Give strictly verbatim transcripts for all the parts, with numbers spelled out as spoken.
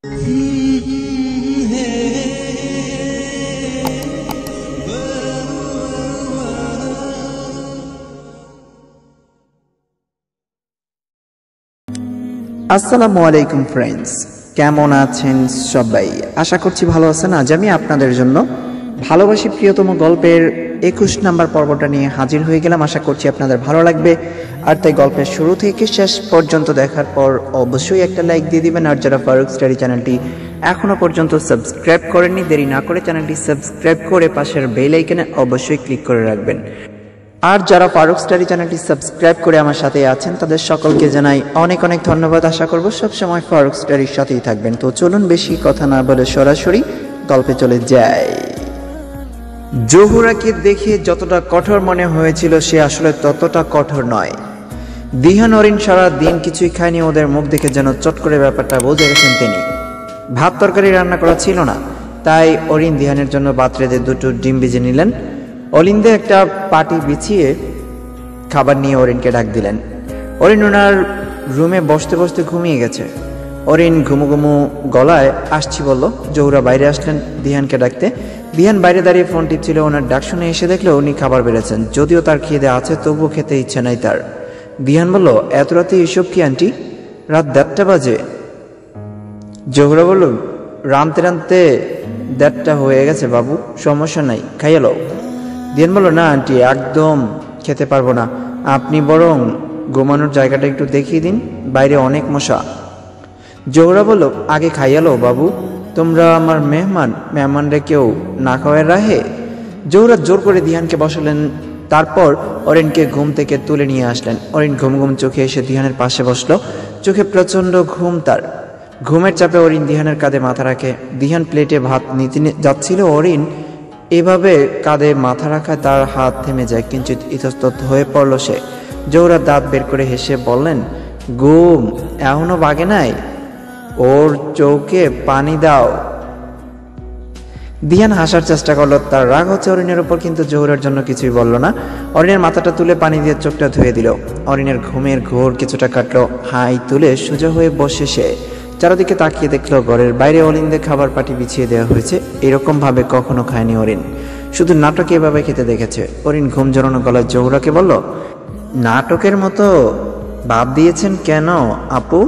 আসসালামু আলাইকুম ফ্রেন্ডস, কেমন আছেন সবাই? আশা করছি ভালো আছেন। আজ আমি আপনাদের জন্য ভালোবাসি প্রিয়তম গল্পের একুশ নাম্বার পর্বটা নিয়ে হাজির হয়ে গেলাম। আশা করছি আপনাদের ভালো লাগবে। আর তাই গল্পের শুরু থেকে শেষ পর্যন্ত দেখার পর অবশ্যই একটা লাইক দিয়ে দিবেন। আর যারা ফারুক স্টাডি চ্যানেলটি এখনো পর্যন্ত সাবস্ক্রাইব করেননি, দেরি না করে চ্যানেলটি সাবস্ক্রাইব করে পাশের বেল আইকনে অবশ্যই ক্লিক করে রাখবেন। আর যারা ফারুক স্টাডি চ্যানেলটি সাবস্ক্রাইব করে আমার সাথে আছেন তাদের সকলকে জানাই অনেক অনেক ধন্যবাদ। আশা করব সবসময় ফারুক স্টাডির সাথেই থাকবেন। তো চলুন বেশি কথা না বলে সরাসরি গল্পে চলে যাই। জহুরাকে দেখে যতটা কঠোর মনে হয়েছিল সে আসলে ততটা কঠোর নয়। দিহান অরিন সারা দিন কিছুই খায়নি, ওদের মুখ দেখে যেন চট করে ব্যাপারটা বুঝে গেছেন তিনি। ভাত তরকারি রান্না করা ছিল না, তাই অরিন দিহানের জন্য ভাত রেঁধে দুটো ডিম ভেজে নিলেন। অলিন্দে একটা পাটি বিছিয়ে খাবার নিয়ে অরিনকে ডাক দিলেন। অরিন ওনার রুমে বসতে বসতে ঘুমিয়ে গেছে। অরিন ঘুমু ঘুমু গলায় আসছি বলল। জহুরা বাইরে আসলেন দিহানকে ডাকতে। দিহান বাইরে দাঁড়িয়ে ফোন টিপছিল। ওনার ডাক শুনে এসে দেখলো উনি খাবার বেড়েছেন। যদিও তার খিদে আছে তবুও খেতে ইচ্ছে নাই তার। দিহান বলল, এত রাতে এসব কি আন্টি? রাত দেড়টা বাজে। জহুরা বলল, রামতে রামতে দেড়টা হয়ে গেছে বাবু, সমস্যা নাই, খাইয়ে লও। দিহান বলল, না আন্টি, একদম খেতে পারবো না, আপনি বরং ঘুমানোর জায়গাটা একটু দেখিয়ে দিন, বাইরে অনেক মশা। জহুরা বলল, আগে খাইয়া লো বাবু, তোমরা আমার মেহমান, মেহমানরা কেউ না খাওয়ায় রাহে। জহুরা জোর করে দিহানকে বসালেন, তারপর অরিনকে ঘুম থেকে তুলে নিয়ে আসলেন। অরিন ঘুম ঘুম চোখে এসে দিহানের পাশে বসলো। চোখে প্রচন্ড ঘুম তার। ঘুমের চাপে অরিন দিহানের কাঁধে মাথা রাখে। দিহান প্লেটে ভাত নিতে যাচ্ছিল। অরিন এভাবে কাঁধে মাথা রাখায় তার হাত থেমে যায়। কিঞ্চিত ইতস্তত হয়ে পড়ল সে। জহুরা দাঁত বের করে হেসে বললেন, ঘুম এখনো ভাগে নাই? ওর চোখে পানি দাও। দিহান হাসার চেষ্টা করলো। তার রাগ হচ্ছে অরিনের উপর, কিন্তু জহুরার জন্য কিছুই বলল না। অরিনের মাথাটা তুলে পানি দিয়ে চোখটা ধুয়ে দিল। অরিনের ঘুমের ঘোর কিছুটা কাটলো। হাই তুলে সোজা হয়ে বসে সে চারদিকে তাকিয়ে দেখলো ঘরের বাইরে অলিন্দে খাবার পাটি বিছিয়ে দেওয়া হয়েছে। এরকম ভাবে কখনো খায়নি অরিন, শুধু নাটকে এভাবে খেতে দেখেছে। অরিন ঘুম জড়ানো গলায় জহুরাকে বলল, নাটকের মতো ভাব দিয়েছেন কেন আপু?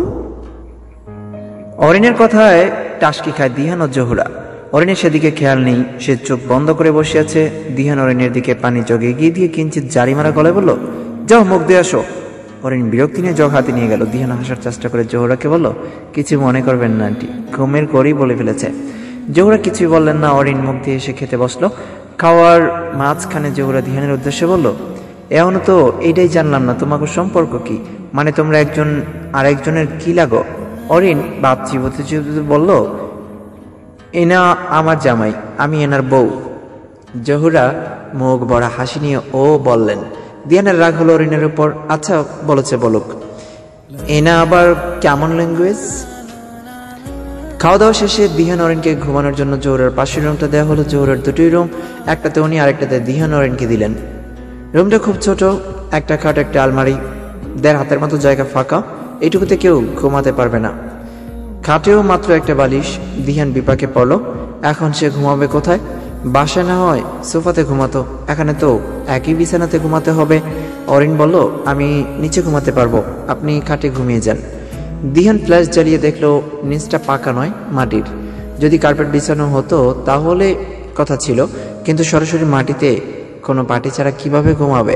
অরিনের কথায় টাসকি খায় দিহান ও জহুরা। অরিনের সেদিকে খেয়াল নেই, সে চোখ বন্ধ করে বসে আছে। দিহান অরিনের দিকে পানি জগ এগিয়ে দিয়ে কিঞ্চিত জারি মারা গলায় বলল, যাও মুখ দিয়ে আসো। অরিন বিরক্তি নিয়ে জগ হাতে নিয়ে গেল। দিহান হাসার চেষ্টা করে জহুরাকে বলল, কিছু মনে করবেন না আন্টি, ঘুমের করেই বলে ফেলেছে। জহুরা কিছুই বললেন না। অরিন মুখ দিয়ে এসে খেতে বসলো। খাওয়ার মাঝখানে জহুরা দিহানের উদ্দেশ্যে বলল, এখনো তো এইটাই জানলাম না তোমাকে সম্পর্ক কি, মানে তোমরা একজন আরেকজনের কি লাগো? অরিন বাপ চিবতে চিবতে বলল, এনা আমার জামাই, আমি এনার বউ। জহুরা মুখ বড়া হাসি নিয়ে ও বললেন। দিহানের রাগ হলো অরিনের উপর। আচ্ছা বলেছে বলুক, এনা আবার কেমন ল্যাঙ্গুয়েজ? খাওয়া দাওয়া শেষে দিহান অরিনকে ঘুমানোর জন্য জহুরার পাশের রুমটা দেওয়া হলো। জহুরার দুটোই রুম, একটাতে উনি আরেকটাতে দিহান অরিনকে দিলেন। রুমটা খুব ছোট, একটা খাট, একটা আলমারি, দেড় হাতের মতো জায়গা ফাঁকা। এইটুকুতে কেউ ঘুমাতে পারবে না। খাটেও মাত্র একটা বালিশ। দিহান বিপাকে পড়ল, এখন সে ঘুমাবে কোথায়? বাসায় না হয় সোফাতে ঘুমাতো, এখানে তো একই বিছানাতে ঘুমাতে হবে। অরিন বলল, আমি নিচে ঘুমাতে পারবো, আপনি খাটে ঘুমিয়ে যান। দিহান ফ্ল্যাশ জ্বালিয়ে দেখলো নিচটা পাকা নয়, মাটির। যদি কার্পেট বিছানো হতো তাহলে কথা ছিল, কিন্তু সরাসরি মাটিতে কোনো পাটি ছাড়া কিভাবে ঘুমাবে?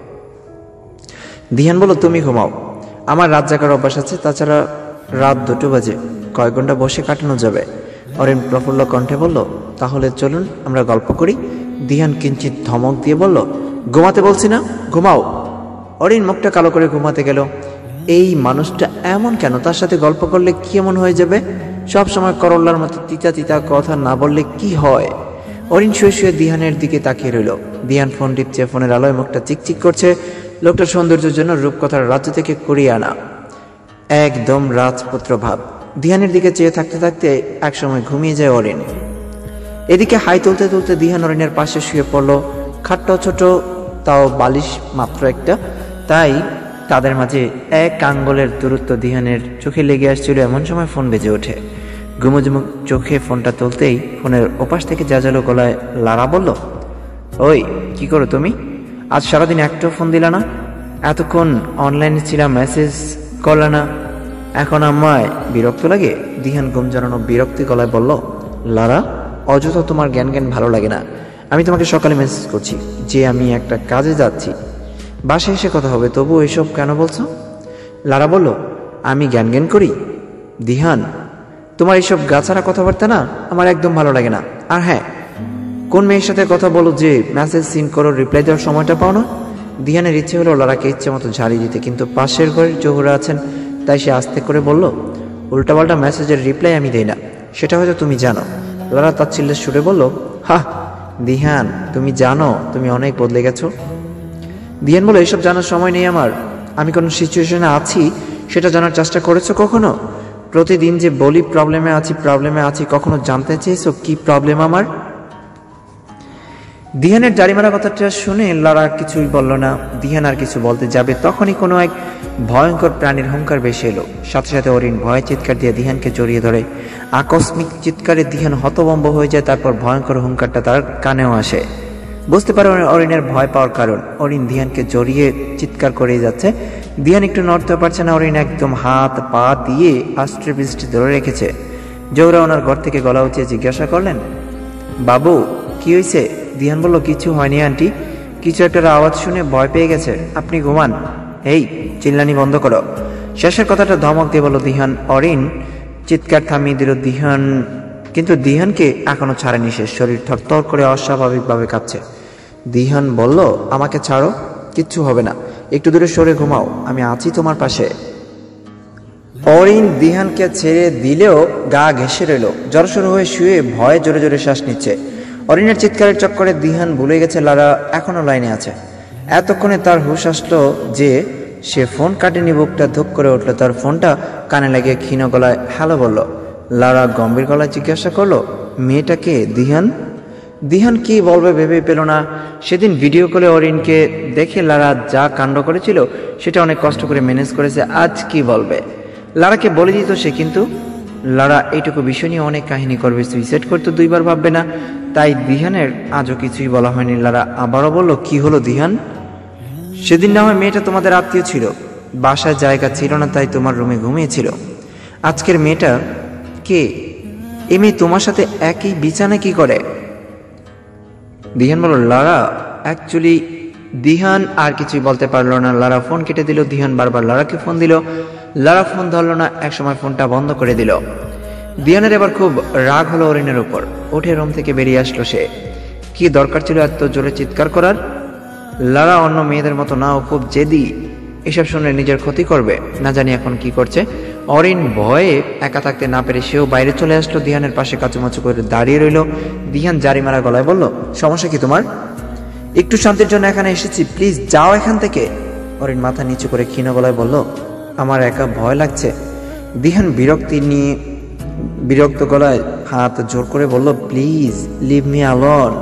দিহান বলল, তুমি ঘুমাও, আমার রাত জাগার অভ্যাস আছে, তাছাড়া রাত দুটো বাজে, কয়েক ঘন্টা বসে কাটানো যাবে। অরিন প্রফুল্ল কণ্ঠে বলল, তাহলে চলুন আমরা গল্প করি। দিহান কিঞ্চিত ধমক দিয়ে বলল, ঘুমাতে বলছি না, ঘুমাও। অরিন মুখটা কালো করে ঘুমাতে গেল। এই মানুষটা এমন কেন? তার সাথে গল্প করলে কি এমন হয়ে যাবে? সব সময় করল্লার মতো তিতা তিতা কথা না বললে কি হয়? অরিন শুয়ে শুয়ে দিহানের দিকে তাকিয়ে রইল। দিহান ফোন টিপছে, ফোনের আলোয় মুখটা চিকচিক করছে। লোকটা সৌন্দর্যের জন্য রূপকথার রাজ্য থেকে কুড়িয়ে আনা, একদম রাজপুত্র ভাব। দিহানের দিকে চেয়ে থাকতে থাকতে একসময় ঘুমিয়ে যায় অরিন। এদিকে হাই তুলতে তুলতে দিহান অরিনের পাশে শুয়ে পড়ল। খাটটাও ছোট, তাও বালিশ মাত্র একটা, তাই তাদের মাঝে এক আঙ্গুলের দূরত্ব। দিহানের চোখে লেগে আসছিল। এমন সময় ফোন বেজে ওঠে। গুমুজুমু চোখে ফোনটা তুলতেই ফোনের ওপাশ থেকে জাজালো গলায় লারা বলল, ওই কি করো তুমি? আজ সারাদিন একটাও ফোন দিলা না, এতক্ষণ অনলাইনে ছিলাম, মেসেজ করলে না, এখন আমায় বিরক্ত লাগে? দিহান ঘুম জড়ানো বিরক্তি গলায় বলল, লারা অযথা তোমার জ্ঞান জ্ঞান ভালো লাগে না। আমি তোমাকে সকালে মেসেজ করছি যে আমি একটা কাজে যাচ্ছি, বাসায় এসে কথা হবে, তবু এসব কেন বলছো? লারা বলল, আমি জ্ঞান জ্ঞান করি? দিহান, তোমার এইসব গাছারা কথাবার্তা না আমার একদম ভালো লাগে না। আর হ্যাঁ, কোন মেয়ের সাথে কথা বলো যে মেসেজ সিন করো, রিপ্লাই দেওয়ার সময়টা পাও না? দিহানের ইচ্ছে হলো লারাকে ইচ্ছে মতো ঝাড়ি দিতে, কিন্তু পাশের ঘরের জহুরা আছেন, তাই সে আস্তে করে বলল, উল্টাপাল্টা মেসেজের রিপ্লাই আমি দেই না, সেটা হয়তো তুমি জানো। লারা তাচ্ছিল্যের সুরে বলল, হা দিহান, তুমি জানো তুমি অনেক বদলে গেছো। দিহান বলল, এসব জানার সময় নেই আমার। আমি কোনো সিচুয়েশনে আছি সেটা জানার চেষ্টা করেছো কখনো? প্রতিদিন যে বলি প্রবলেমে আছি প্রবলেমে আছি, কখনো জানতে চেয়েছো কি প্রবলেম আমার? দিহানের জারি মারা কথাটা শুনে লারা কিছুই বলল না। দিহান আর কিছু বলতে যাবে, তখনই কোনো এক ভয়ঙ্কর প্রাণীর হুঙ্কার ভেসে এলো। সাথে সাথে অরিন ভয়ে চিৎকার দিয়ে দিহানকে জড়িয়ে ধরে। আকস্মিক চিৎকারে দিহান হতভম্ব হয়ে যায়, তারপর ভয়ঙ্কর হুঙ্কারটা তার কানেও আসে। বুঝতে পারে অরিনের ভয় পাওয়ার কারণ। অরিন দিহানকে জড়িয়ে চিৎকার করেই যাচ্ছে। দিহান একটু নড়তে পারছে না। অরিন একদম হাত পা দিয়ে আষ্ট্রে বৃষ্টি ধরে রেখেছে। জৌরা ওনার ঘর থেকে গলা উঁচিয়ে জিজ্ঞাসা করলেন, বাবু কি হয়েছে? দিহান বলল, কিছু হয়নি আন্টি, কিছু একটা আওয়াজ শুনে ভয় পেয়ে গেছে, আপনি ঘুমান। এই চিল্লানি বন্ধ করো। শেষের কথাটা ধমক দিয়ে বলল দিহান। অরিন চিৎকার থামিয়ে দিল। দিহান কিন্তু দিহানকে এখনো ছাড়েনি সে। শরীর থরথর করে অস্বাভাবিকভাবে কাঁপছে। দিহান বলল, আমাকে ছাড়ো, কিচ্ছু হবে না, একটু দূরে সরে ঘুমাও, আমি আছি তোমার পাশে। অরিন দিহানকে ছেড়ে দিলেও গা ঘেঁষে রইল। জড়সড় হয়ে শুয়ে ভয়ে জোরে জোরে শ্বাস নিচ্ছে। অরিনের চিৎকারের চক্করে দিহান ভুলে গেছে লারা এখনো লাইনে আছে। এতক্ষণে তার হুঁশ আসলো যে সে ফোন কাটেনি। বুকটা ধুক করে উঠল। তার ফোনটা কানে লাগিয়ে ক্ষীণ গলায় হ্যালো বলল। লারা গম্ভীর গলায় জিজ্ঞাসা করলো, মেয়েটাকে? দিহান দিহান কি বলবে ভেবে পেল না। সেদিন ভিডিও কলে অরিনকে দেখে লারা যা কাণ্ড করেছিল সেটা অনেক কষ্ট করে ম্যানেজ করেছে। আজ কি বলবে? লারাকে বলে দিত সে, কিন্তু লারা এইটুকু বিষয় নিয়ে অনেক কাহিনী করবে, সুইসাইড করতে দুইবার ভাববে না। তাই দিহানের আজও কিছুই বলা হয়নি। লারা আবারও বলল, কি হলো দিহান? সেদিন না হয় মেয়েটা তোমাদের আত্মীয় ছিল, বাসায় জায়গা ছিল না তাই তোমার রুমে ঘুমিয়েছিল। আজকের মেয়েটা কে? এ মেয়ে তোমার সাথে একই বিছানায় কি করে? দিহান বলল, লারা অ্যাকচুয়ালি। দিহান আর কিছুই বলতে পারলো না। লারা ফোন কেটে দিল। দিহান বারবার লারাকে ফোন দিল। লারা ফোন ধরলো না। একসময় ফোনটা বন্ধ করে দিল। দিহানের এবার খুব রাগ হলো অরিনের উপর। উঠে রুম থেকে বেরিয়ে আসলো সে। কি দরকার ছিল এত জোরে চিৎকার করার? লারা অন্য মেয়েদের মতো না, ও খুব জেদি। এসব শুনে নিজের ক্ষতি করবে, না জানি এখন কি করছে। অরিন ভয়ে একা থাকতে না পেরে সেও বাইরে চলে আসলো। দিহানের পাশে কাচুমাচু করে দাঁড়িয়ে রইল। দিহান জারি মারা গলায় বলল, সমস্যা কি তোমার? একটু শান্তির জন্য এখানে এসেছি, প্লিজ যাও এখান থেকে। অরিন মাথা নিচু করে ক্ষীণ গলায় বলল, আমার একা ভয় লাগছে। দিহান বিরক্তি নিয়ে বিরক্ত গলায় হাত জোর করে বলল, please leave me alone.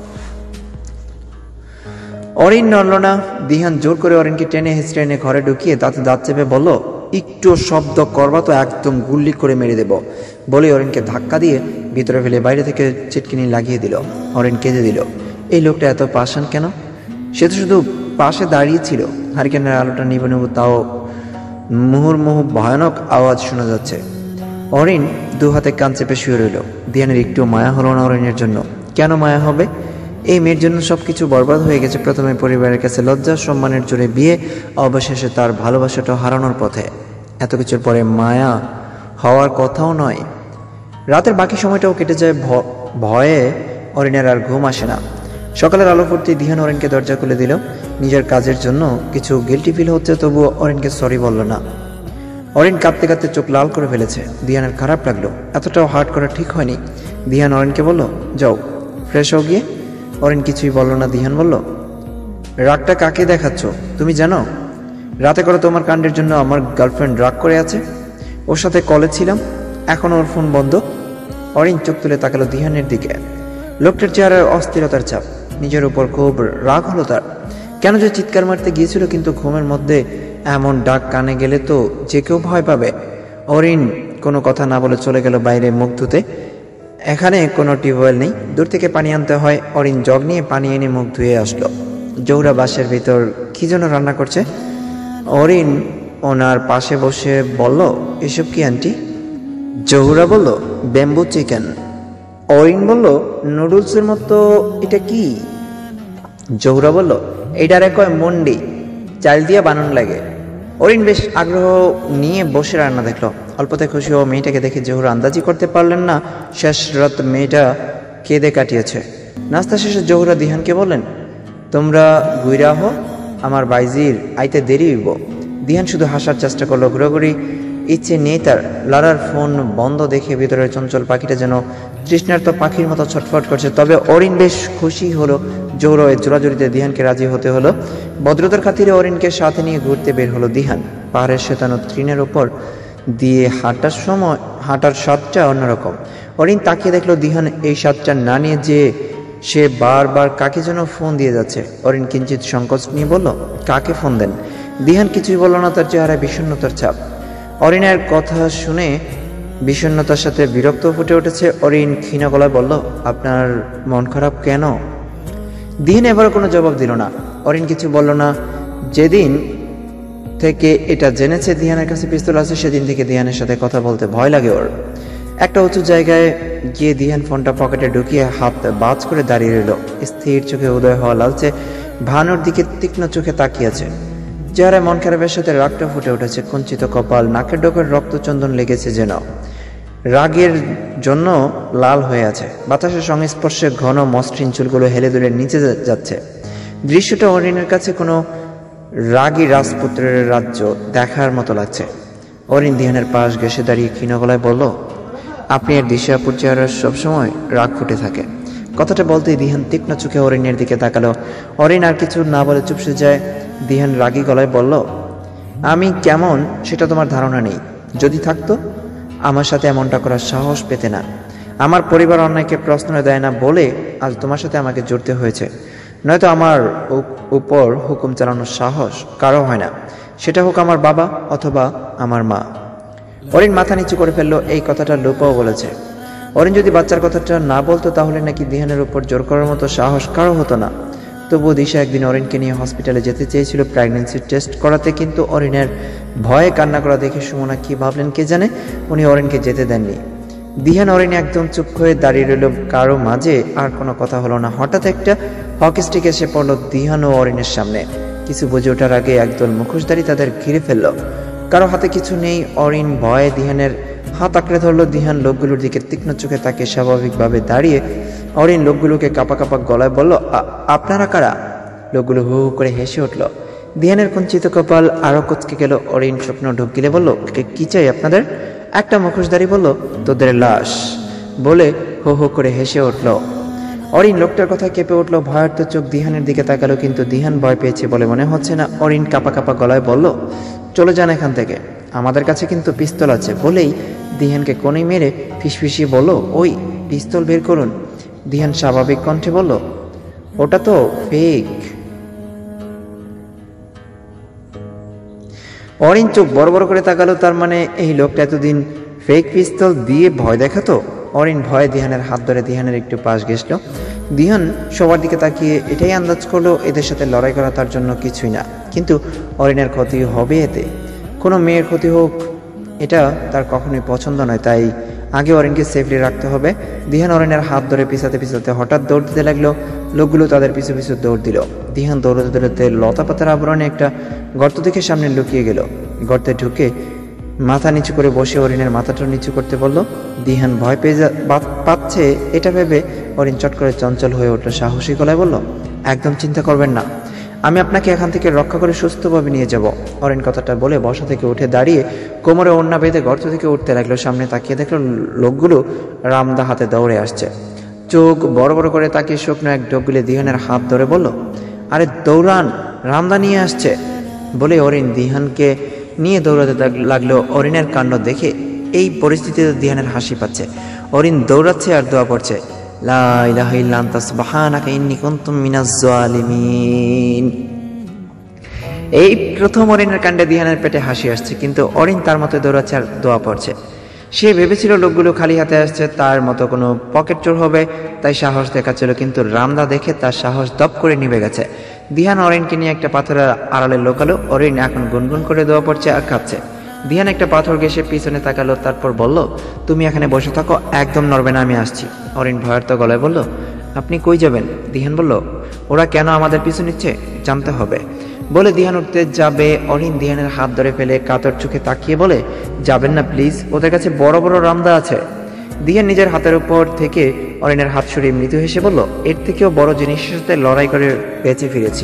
Arin নড়ল না। দিহান জোর করে অরিনকে টেনে হেঁচড়ে এনে ঘরে ঢুকিয়ে দাঁতে দাঁত চেপে বলল, একটু শব্দ করবা তো একদম গুল্লি করে মেরে দেব। বলে অরিনকে ধাক্কা দিয়ে ভিতরে ফেলে বাইরে থেকে চিটকিনি লাগিয়ে দিল। অরিন কেঁদে দিল। এই লোকটা এত পাষাণ কেন? সে তো শুধু পাশে দাঁড়িয়ে ছিল। হারিকেনের আলোটা নিভে নেব, তাও মুহুর্মুহু ভয়ানক আওয়াজ শোনা যাচ্ছে। অরিন দু হাতে কান চেপে শুয়ে রইল। দিহানের একটু মায়া হলো না অরিনের জন্য। কেন মায়া হবে? এই মেয়ের জন্য সবকিছু বরবাদ হয়ে গেছে। প্রথমে পরিবারের কাছে লজ্জা সম্মানের জোরে বিয়ে, অবশেষে তার ভালোবাসাটা হারানোর পথে। এত কিছুর পরে মায়া হওয়ার কথাও নয়। রাতের বাকি সময়টাও কেটে যায় ভয়ে। অরিনের আর ঘুম আসে না। সকালের আলো ফুটতে দিহান অরিনকে দরজা খুলে দিল। নিজের কাজের জন্য কিছু গিল্টি ফিল হচ্ছে, তবুও অরিনকে সরি বলল না। অরিন কাঁদতে কাঁদতে চোখ লাল করে ফেলেছে। দিহানের খারাপ লাগলো। এতটাও হার্ট করা ঠিক হয়নি। দিহান অরিনকে বলল, যাও ফ্রেশ হও গিয়ে। অরিন কিছুই বলল না। দিহান বলল, রাগটা কাকে দেখাচ্ছ? তুমি জানো রাতে করে তোমার কাণ্ডের জন্য আমার গার্লফ্রেন্ড রাগ করে আছে। ওর সাথে কলে ছিলাম, এখন ওর ফোন বন্ধ। অরিন চোখ তুলে তাকালো দিহানের দিকে। লোকটার চেহারার অস্থিরতার ছাপ। নিজের উপর খুব রাগ হলো তার। কেন যে চিৎকার মারতে গিয়েছিল, কিন্তু ঘুমের মধ্যে এমন ডাক কানে গেলে তো যে কেউ ভয় পাবে। অরিন কোনো কথা না বলে চলে গেল বাইরে মুখ ধুতে। এখানে কোনো টিউবওয়েল নেই, দূর থেকে পানি আনতে হয়। অরিন জগ নিয়ে পানি এনে মুখ ধুয়ে আসলো। জহুরা বাসের ভিতর কি যেন রান্না করছে। অরিন ওনার পাশে বসে বলল, এসব কি আন্টি? জহুরা বলল, ব্যাম্বু চিকেন। অরিন বলল, নুডলসের মতো, এটা কি? জহুরা বলল, এইটারে কয় মন্ডি, চাল দিয়ে বানানো লাগে। অরিন বেশ আগ্রহ নিয়ে বসে রান্না দেখলো। অল্পতে খুশি ও মেয়েটাকে দেখে জহুরা আন্দাজি করতে পারলেন না শেষ রাত মেয়েটা কেঁদে কাটিয়েছে। নাস্তা শেষে জহুরা দিহানকে বললেন, তোমরা গুইরা হো, আমার বাইজির আইতে দেরি হইব। দিহান শুধু হাসার চেষ্টা করলো। ঘুরাঘুরি ইচ্ছে নেই তার। লারার ফোন বন্ধ দেখে ভিতরের চঞ্চল পাখিটা যেন তৃষ্ণার্ত পাখির মতো ছটফট করছে। তবে অরিন বেশ খুশি হলো। জহুরা এর জোরাজুরিতে দিহানকে রাজি হতে হলো। ভদ্রতার খাতিরে অরিনকে সাথে নিয়ে ঘুরতে বের হলো দিহান। পাহাড়ের শ্বেতানো তৃণের উপর দিয়ে হাঁটার সময় হাঁটার স্বাদটা অন্যরকম। অরিন তাকিয়ে দেখলো দিহান এই স্বাদটা না নিয়ে যে সে বারবার কাকে যেন ফোন দিয়ে যাচ্ছে। অরিন কিঞ্চিত সংকোচ নিয়ে বলল, কাকে ফোন দেন? দিহান কিছুই বলল না, তার চেহারায় বিষণ্ণতার ছাপ। অরিনের কথা শুনে বিষণ্ণতার সাথে বিরক্ত ফুটে উঠেছে। অরিন ক্ষীণ গলায় বলল, আপনার মন খারাপ কেন? দিহান এবার কোনো জবাব দিল না। অরিন কিছু বলল না। যেদিন থেকে এটা জেনেছে দিহানের কাছে পিস্তল আছে, সেদিন থেকে দিহানের সাথে কথা বলতে ভয় লাগে ওর। একটা উঁচু জায়গায় গিয়ে দিহান ফোনটা পকেটে ঢুকিয়ে হাত বাজ করে দাঁড়িয়ে রইল। স্থির চোখে উদয় হওয়া লালচে ভানুর দিকে তীক্ষ্ণ চোখে তাকিয়েছে। চেহারায় মন খারাপের সাথে রাগটা ফুটে উঠেছে। কুঞ্চিত কপাল, নাকের ডোকের রক্তচন্দন লেগেছে যেন রাগের জন্য লাল হয়ে আছে। বাতাসের সংস্পর্শে ঘন মসৃণ চুলগুলো হেলে দুলে নিচে যাচ্ছে। দৃশ্যটা অরিনের কাছে কোনো রাগী রাজপুত্রের রাজ্য দেখার মতো লাগছে। অরিন দিহানের পাশ ঘেঁষে দাঁড়িয়ে ক্ষীণ গলায় বলল, আপনি এর দিশাপুর চেহারার সবসময় রাগ ফুটে থাকে। কথাটা বলতেই দিহান তীক্ষ্ণ চোখে অরিনের দিকে তাকালো। অরিন আর কিছু না বলে চুপসে যায়। দিহান রাগী গলায় বলল, আমি কেমন সেটা তোমার ধারণা নেই। যদি থাকতো আমার সাথে এমনটা করার সাহস পেতে না। আমার পরিবার অন্যায়কে প্রশ্ন দেয় না বলে আজ তোমার সাথে আমাকে জড়তে হয়েছে। নয়তো আমার উপর হুকুম চালানোর সাহস কারো হয় না, সেটা হোক আমার বাবা অথবা আমার মা। অরিন মাথা নিচু করে ফেললো। এই কথাটা লোপাও বলেছে। অরিন যদি বাচ্চার কথাটা না বলতো তাহলে নাকি দিহানের উপর জোর করার মতো সাহস কারো হতো না। তবুও দিশা একদিন অরিনকে নিয়ে হসপিটালে যেতে চেয়েছিল প্রেগন্যান্সি টেস্ট করাতে, কিন্তু অরিনের ভয়ে কান্না করা দেখে সুমনা কি ভাবলেন কে জানে, উনি অরিনকে যেতে দেননি। দিহান অরিন একদম চুপ হয়ে দাঁড়িয়ে রইল। কারো মাঝে আর কোনো কথা হলো না। হঠাৎ একটা হকি স্টিক এসে পড়লো দিহান ও অরিনের সামনে। কিছু বুঝে ওঠার আগে একদল মুখোশধারী তাদের ঘিরে ফেলল। কারো হাতে কিছু নেই। অরিন ভয়ে দিহানের হাত আঁকড়ে ধরলো। দিহান লোকগুলোর দিকে তীক্ষ্ণ চোখে তাকে স্বাভাবিকভাবে দাঁড়িয়ে অরিন লোকগুলোকে কাপা কাপা গলায় বলল, আপনারা কারা? লোকগুলো হু হু করে হেসে উঠল। দিহানের কুঞ্চিত কপাল আরো কুচকে গেল। অরিন স্বপ্ন ঢুক গিলে বলল, কি চাই আপনাদের? একটা মুখোশধারী বলল, তোদের লাশ, বলে হু হু করে হেসে উঠল। অরিন লোকটার কথা কেঁপে উঠল। ভয়ার্ত চোখ দিহানের দিকে তাকালো, কিন্তু দিহান ভয় পেয়েছে বলে মনে হচ্ছে না। অরিন কাপা কাপা গলায় বলল, চলে যান এখান থেকে, আমাদের কাছে কিন্তু পিস্তল আছে। বলেই দিহানকে কোণে মেরে ফিসফিসিয়ে বলল, ওই পিস্তল বের করুন। দিহান স্বাভাবিক কণ্ঠে বলল, ওটা তো ফেক। অরিন চোখ বড় বড় করে তাকালো। তার মানে এই লোকটা এতদিন ফেক পিস্তল দিয়ে ভয় দেখাতো। অরিন ভয়ে দিহানের হাত ধরে দিহানের একটু পাশ ঘেঁষল। দিহান সবার দিকে তাকিয়ে এটাই আন্দাজ করলো এদের সাথে লড়াই করা তার জন্য কিছুই না, কিন্তু অরিনের ক্ষতি হবে এতে। কোনো মেয়ের ক্ষতি হোক এটা তার কখনোই পছন্দ নয়, তাই আগে অরিনকে সেফলি রাখতে হবে। দিহান অরিনের হাত ধরে পিছাতে পিছাতে হঠাৎ দৌড় দিতে লাগলো। লোকগুলো তাদের পিছু পিছু দৌড় দিল। দিহান দৌড়তে দৌড়তে লতা পাতার আবরণে একটা গর্ত থেকে সামনে লুকিয়ে গেল। গর্তে ঢুকে মাথা নিচু করে বসে অরিনের মাথাটা নিচু করতে বলল। দিহান ভয় পেয়ে যা পাচ্ছে এটা ভেবে অরিন চট করে চঞ্চল হয়ে উঠল। সাহসী গলায় বলল, একদম চিন্তা করবেন না, আমি আপনাকে এখান থেকে রক্ষা করে সুস্থভাবে নিয়ে যাব। অরিন কথাটা বলে বসা থেকে উঠে দাঁড়িয়ে কোমরে ওড়না বেঁধে গর্ত থেকে উঠতে লাগলো। সামনে তাকিয়ে দেখলো লোকগুলো রামদা হাতে দৌড়ে আসছে। চোখ বড় বড় করে তাকিয়ে শুকনো এক ঢোক গিলে দিহানের হাত ধরে বলল, আরে দৌড়ান, রামদা নিয়ে আসছে। বলে অরিন দিহানকে নিয়ে দৌড়াতে লাগলো। অরিনের কাণ্ড দেখে এই পরিস্থিতিতে দিহানের হাসি পাচ্ছে। অরিন দৌড়াচ্ছে আর দোয়া পড়ছে, লা ইলাহা ইল্লা আনতা সুবহানাকা ইন্নী কুনতু মিনাজ জালিমিন। এই প্রথম অরিনের কাণ্ডে দিহানের পেটে হাসি আসছে, কিন্তু অরিন তার মতো দৌড়াচ্ছে আর দোয়া পড়ছে। সে ভেবেছিল লোকগুলো খালি হাতে আসছে, তার মতো কোনো পকেট চোর হবে, তাই সাহস দেখাচ্ছিল। কিন্তু রামদা দেখে তার সাহস দপ করে নিভে গেছে। দিহান অরিনকে নিয়ে একটা পাথরের আড়ালে লোকালো। অরিন এখন গুনগুন করে দোয়া পড়ছে আর খাচ্ছে। দিহান একটা পাথর ঘেঁষে পিছনে তাকালো, তারপর বলল, তুমি এখানে বসে থাকো, একদম নড়বে না, আমি আসছি। অরিন ভয়ার্ত গলায় বলল, আপনি কই যাবেন? দিহান বলল, ওরা কেন আমাদের পিছু নিচ্ছে জানতে হবে। বলে দিহান উঠতে যাবে। অরিন দিহানের হাত ধরে ফেলে কাতর চোখে তাকিয়ে বলে, যাবেন না প্লিজ, ওদের কাছে বড় বড় রামদা আছে। দিহান নিজের হাতের উপর থেকে অরিনের হাত সরিয়ে মৃদু হেসে বলল, এর থেকেও বড় জিনিসের সাথে লড়াই করে বেঁচে ফিরেছি।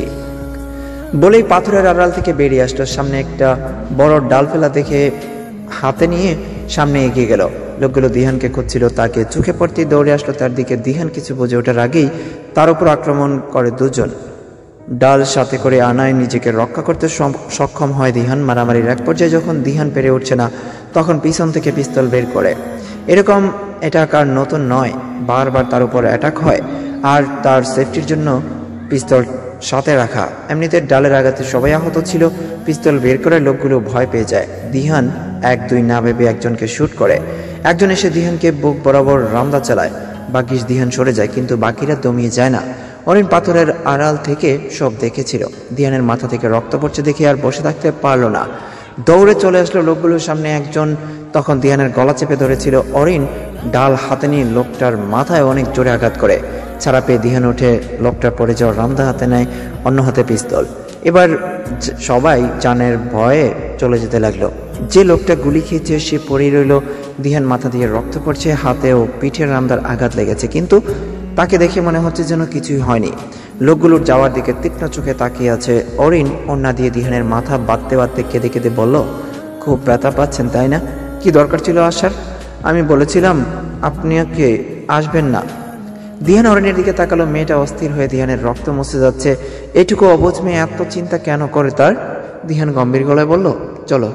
বলেই পাথরের আড়াল থেকে বেরিয়ে আসলো। সামনে একটা বড় ডাল ফেলা দেখে হাতে নিয়ে সামনে এগিয়ে গেল। লোকগুলো দিহানকে খুঁজছিল, তাকে চোখে পড়তেই দৌড়ে আসলো তার দিকে। দিহান কিছু বুঝে ওঠার আগেই তার উপর আক্রমণ করে দুজন। ডাল সাথে করে আনায় নিজেকে রক্ষা করতে সক্ষম হয় দিহান। মারামারির এক পর্যায়ে যখন দিহান পেরে উঠছে না, তখন পিছন থেকে পিস্তল বের করে। এরকম অ্যাটাক আর নতুন নয়, বারবার তার উপর অ্যাটাক হয়, আর তার সেফটির জন্য পিস্তল সাথে রাখা। এমনিতে ডালের আঘাতে সবাই আহত ছিল। পিস্তল বের করে লোকগুলো ভয় পেয়ে যায়। দিহান এক দুই না ভেবে একজনকে শুট করে। একজন এসে দিহানকে বুক বরাবর রামদা চালায়। বাকিস দিহান সরে যায়, কিন্তু বাকিরা দমিয়ে যায় না। অরিন পাথরের আড়াল থেকে সব দেখেছিল। দিহানের মাথা থেকে রক্ত পড়ছে দেখে আর বসে থাকতে পারল না, দৌড়ে চলে আসলো লোকগুলোর সামনে। একজন তখন দিহানের গলা চেপে ধরেছিল। অরিন ডাল হাতে নিয়ে লোকটার মাথায় অনেক জোরে আঘাত করে। ছাড়া পেয়ে দিহান উঠে লোকটার পড়ে যাওয়া রামদা হাতে নেয়, অন্য হাতে পিস্তল। এবার সবাই জানের ভয়ে চলে যেতে লাগলো। যে লোকটা গুলি খেয়েছে সে পড়ে রইল। দিহান মাথা দিয়ে রক্ত পড়ছে, হাতে ও পিঠের রামদার আঘাত লেগেছে, কিন্তু তাকে দেখে মনে হচ্ছে যেন কিছুই হয়নি। লোকগুলোর যাওয়ার দিকে তীক্ষ্ণ চোখে তাকিয়ে আছে। অরিন ওড়না দিয়ে দিহানের মাথা বাঁধতে বাঁধতে কেঁদে কেঁদে বলল, খুব ব্যথা পাচ্ছেন তাই না? কি দরকার ছিল আসার? আমি বলেছিলাম আপনি কে আসবেন না। দিহান অরিনের দিকে তাকালো। মেয়েটা অস্থির হয়ে দিহানের রক্ত মুছে যাচ্ছে। এটুকু অবুঝ মেয়ে এত চিন্তা কেন করে তার? দিহান গম্ভীর গলায় বলল, চলো।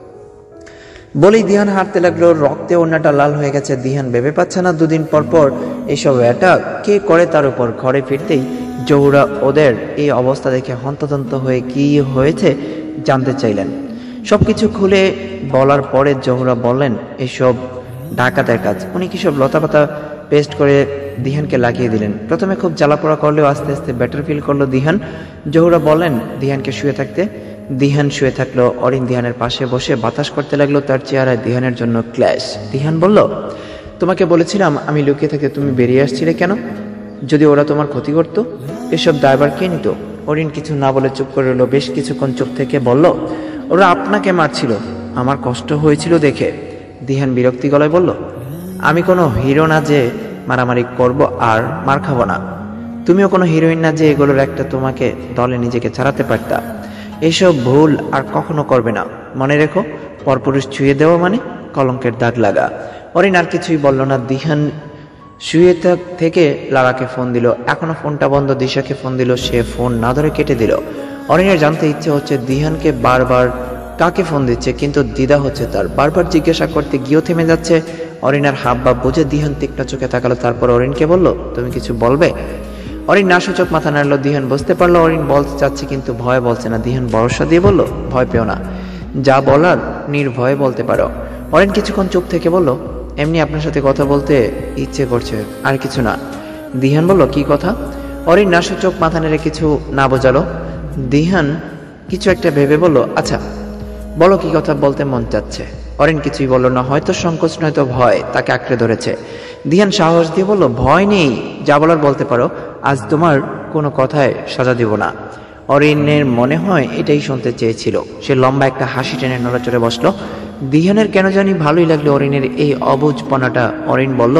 বলেই দিহান হাঁটতে লাগলো। রক্তে ওড়নাটা লাল হয়ে গেছে। দিহান ভেবে পাচ্ছে না দুদিন পর পর এইসব অ্যাটাক কে করে তার উপর। ঘরে ফিরতেই জহুরা ওদের এই অবস্থা দেখে হন্তদন্ত হয়ে কি হয়েছে জানতে চাইলেন। সবকিছু খুলে বলার পরে জহুরা বললেন, এসব ডাকাতের কাজ। উনি কিসব লতাপাতা পেস্ট করে দিহানকে লাগিয়ে দিলেন। প্রথমে খুব জ্বালাপোড়া করলেও আস্তে আস্তে বেটার ফিল করলো দিহান। জহুরা বললেন দিহানকে শুয়ে থাকতে। দিহান শুয়ে থাকলো। অরিন দিহানের পাশে বসে বাতাস করতে লাগলো। তার চেহারায় দিহানের জন্য ক্ল্যাশ। দিহান বলল, তোমাকে বলেছিলাম আমি লুকিয়ে থাকতে, তুমি বেরিয়ে আসছিলে কেন? যদি ওরা তোমার ক্ষতি করতো, এসব দায়ভার কে নিত? অরিন কিছু না বলে চুপ করে রইল। বেশ কিছুক্ষণ চুপ থেকে বলল, ওরা আপনাকে মারছিল, আমার কষ্ট হয়েছিল দেখে। দিহান বিরক্তি গলায় বলল, আমি কোনো হিরো না যে মারামারি করব আর মার খাবো না। তুমিও কোনো হিরোইন না যে এগুলোর একটা তোমাকে দলে নিজেকে ছাড়াতে পারতা। এসব ভুল আর কখনো করবে না, মনে রেখো। পরপুরুষ ছুঁয়ে দেওয়া মানে কলঙ্কের দাগ লাগা। অরিন আর কিছুই বলল না। দিহান শুয়ে থেকে লারাকে ফোন দিল। এখনো ফোনটা বন্ধ। দিশাকে ফোন দিল, সে ফোন না ধরে কেটে দিল। অরিনের জানতে ইচ্ছে হচ্ছে দিহানকে বারবার কাকে ফোন দিচ্ছে, কিন্তু দ্বিধা হচ্ছে তার। বারবার জিজ্ঞাসা করতে গিয়েও থেমে যাচ্ছে। অরিনার হাব ভাব বুঝে দিহান তীক্ষ্ণ চোখে তাকালো। তারপর অরিনকে বলল, তুমি কিছু বলবে? অরিন না সূচক মাথা নাড়লো। দিহান বুঝতে পারলো অরিন বলতে চাচ্ছে, কিন্তু ভয় বলছে না। দিহান ভরসা দিয়ে বলল, ভয় পেও না, যা বলার নির্ভয়ে বলতে পারো। অরিন কিছুক্ষণ চুপ থেকে বলল, এমনি আপনার সাথে কথা বলতে ইচ্ছে করছে, আর কিছু না। দিহান বলল, কি কথা? অরিন না সূচক মাথা নেড়ে কিছু না বোঝালো। দিহান কিছু একটা ভেবে বলল, আচ্ছা বলো, কি কথা বলতে মন চাচ্ছে? অরিন কিছুই বলল না। হয়তো সংকোচ নয়তো ভয় তাকে আঁকড়ে ধরেছে। দিহান সাহস দিয়ে বলল, ভয় নেই, যা বলার বলতে পারো। আজ তোমার কোনো কথায় সাজা দিব না। অরিনের মনে হয় এটাই শুনতে চেয়েছিল। সে লম্বা একটা হাসি টেনে নড়াচড়ে বসলো। দিহানের কেন জানি ভালোই লাগলো অরিনের এই অবুঝপনাটা। অরিন বলল,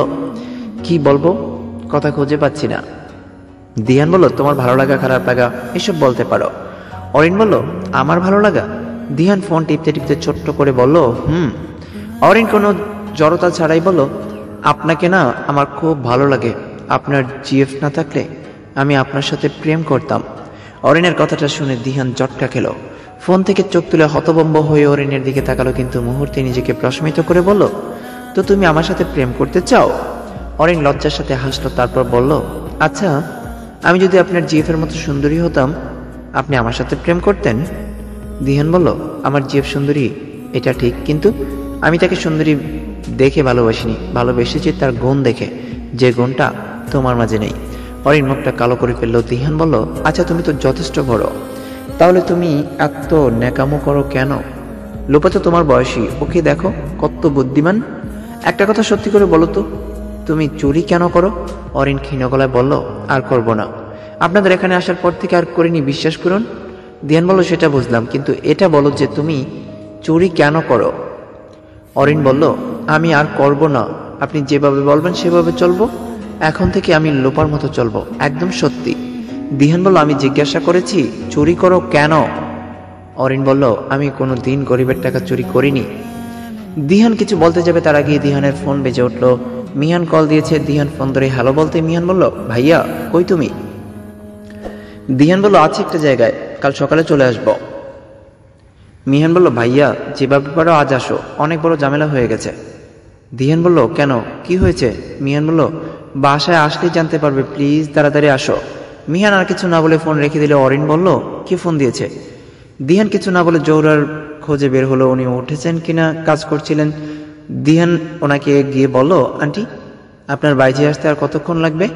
কি বলবো, কথা খুঁজে পাচ্ছি না। দিহান বলল, তোমার ভালো লাগা খারাপ লাগা এসব বলতে পারো। অরিন বলল, আমার ভালো লাগা? দিহান ফোন টিপতে টিপতে ছোট্ট করে বলল, হুম। অরিন কোনো জড়তা ছাড়াই বলল, আপনাকে না আমার খুব ভালো লাগে। আপনার জিএফ না থাকলে আমি আপনার সাথে প্রেম করতাম। অরিনের কথাটা শুনে দিহান জটকা খেল। ফোন থেকে চোখ তুলে হতভম্ব হয়ে অরিনের দিকে তাকালো, কিন্তু মুহূর্তে নিজেকে প্রশমিত করে বলল, তো তুমি আমার সাথে প্রেম করতে চাও? অরিন লজ্জার সাথে হাসলো। তারপর বলল, আচ্ছা আমি যদি আপনার জিএফ এর মতো সুন্দরী হতাম, আপনি আমার সাথে প্রেম করতেন? দিহান বলল, আমার জিএফ সুন্দরী এটা ঠিক, কিন্তু আমি তাকে সুন্দরী দেখে ভালোবাসিনি, ভালোবেসেছি তার গুণ দেখে, যে গুণটা তোমার মাঝে নেই। অরিন মুখটা কালো করে ফেললো। দিহান বলল, আচ্ছা তুমি তো যথেষ্ট বড়, তাহলে তুমি এত ন্যাকামো করো কেন? লোপা তো তোমার বয়সী, ওকে দেখো কত বুদ্ধিমান। একটা কথা সত্যি করে বলো তো, তুমি চুরি কেন করো? অরিন ক্ষীণ গলায় বলল, আর করব না, আপনাদের এখানে আসার পর থেকে আর করিনি, বিশ্বাস করুন। দিহান বলল, সেটা বুঝলাম, কিন্তু এটা বলো যে তুমি চুরি কেন করো? অরিন বলল, আমি আর করব না, আপনি যেভাবে বলবেন সেভাবে চলবো, এখন থেকে আমি লোপার মতো চলবো, একদম সত্যি। দিহান বলল, আমি জিজ্ঞাসা করেছি চুরি করো কেন? অরিন বলল, আমি কোনো দিন গরিবের টাকা চুরি করিনি। দিহান কিছু বলতে যাবে তার আগে দিহানের ফোন বেজে উঠল। মিহান কল দিয়েছে। দিহান ফোন ধরে হ্যালো বলতে মিহান বলল, ভাইয়া কই তুমি? দিহান বলল, আছি একটা জায়গায়, কাল সকালে চলে আসবো। মিহান বলল, ভাইয়া যেভাবে পারো আজ আসো, অনেক বড় ঝামেলা হয়ে গেছে। দিহান বলল, কেন, কি হয়েছে? মিহান বলল, বাসায় আসলেই জানতে পারবে, প্লিজ তাড়াতাড়ি আসো। মিহান আর কিছু না বলে ফোন রেখে দিলে। অরিন বলল, কে ফোন দিয়েছে? দিহান কিছু না বলে জোহরার খোঁজে বের হলো, উনি উঠেছেন কিনা কাজ করছিলেন। দিহান ওনাকে গিয়ে বলল, আন্টি আপনার বাইরে আসতে আর কতক্ষণ লাগবে?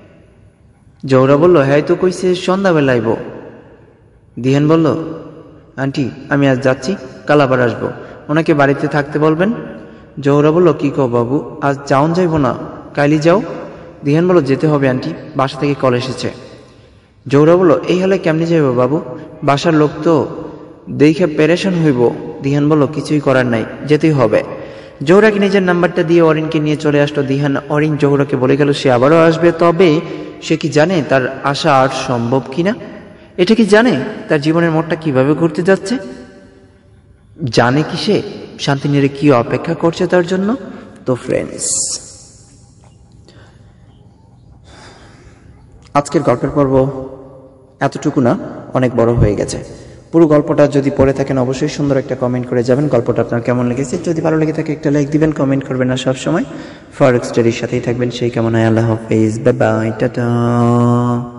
জোহরা বলল, হ্যাঁ তো কইছে সন্ধ্যাবেলা আইব। দিহান বলল, আন্টি আমি আজ যাচ্ছি, কাল আবার আসবো, ওনাকে বাড়িতে থাকতে বলবেন। জোহরা বলল, কি কও বাবু, আজ যাওন যাইব না, কাইলি যাও। দিহান বলল, যেতে হবে আন্টি, বাসা থেকে কল এসেছে। জোহরা বলল, এই হলে কেমনে যাইব বাবু, বাসার লোক তো দেখে পেরেশান হইব। দিহান বলল, কিছুই করার নাই, যেতেই হবে। জোহরাকে নিজের নাম্বারটা দিয়ে অরিনকে নিয়ে চলে আসলো দিহান। অরিন জোহরাকে বলে গেল সে আবারও আসবে, তবে সে কি জানে তার আশা আর সম্ভব কিনা? এটা কি জানে তার জীবনের মোড়টা কিভাবে ঘুরতে যাচ্ছে? জানে কি সে শান্তিনীরে কি অপেক্ষা করছে তার জন্য? তো ফ্রেন্ডস, আজকের গল্পের পর্ব এতটুকু না, অনেক বড় হয়ে গেছে। পুরো গল্পটা যদি পড়ে থাকেন অবশ্যই সুন্দর একটা কমেন্ট করে যাবেন গল্পটা আপনার কেমন লেগেছে। যদি ভালো লেগে থাকে একটা লাইক দিবেন, কমেন্ট করবেন না সবসময়। ফারুক স্টোরির সাথেই থাকবেন সেই কামনায়। আল্লাহ হাফেজ, বাই বাই, টাটা।